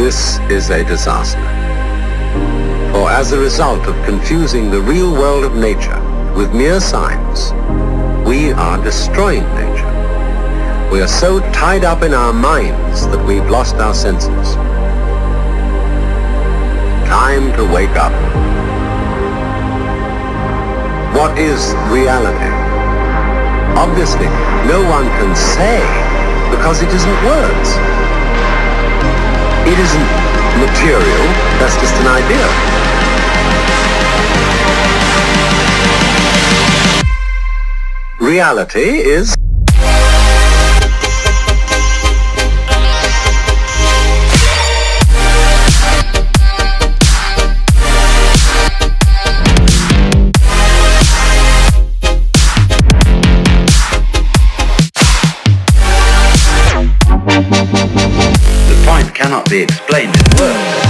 This is a disaster. For as a result of confusing the real world of nature with mere science, we are destroying nature. We are so tied up in our minds that we've lost our senses. Time to wake up. What is reality? Obviously, no one can say because it isn't words. It isn't material, that's just an idea. Reality is... The point cannot be explained in words.